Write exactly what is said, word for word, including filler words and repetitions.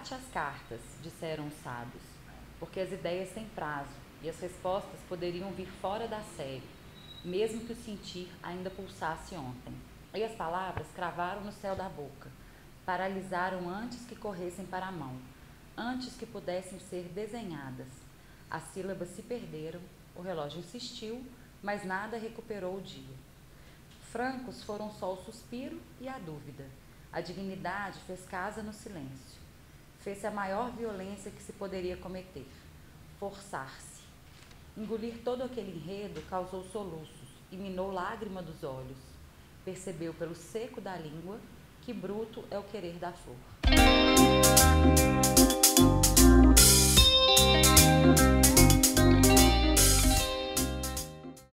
Mate as cartas, disseram os sábios, porque as ideias têm prazo e as respostas poderiam vir fora da série, mesmo que o sentir ainda pulsasse ontem. E as palavras cravaram no céu da boca, paralisaram antes que corressem para a mão, antes que pudessem ser desenhadas. As sílabas se perderam, o relógio insistiu, mas nada recuperou o dia. Francos foram só o suspiro e a dúvida. A dignidade fez casa no silêncio. Fez-se a maior violência que se poderia cometer: forçar-se. Engolir todo aquele enredo causou soluços e minou lágrima dos olhos. Percebeu pelo seco da língua que bruto é o querer da flor.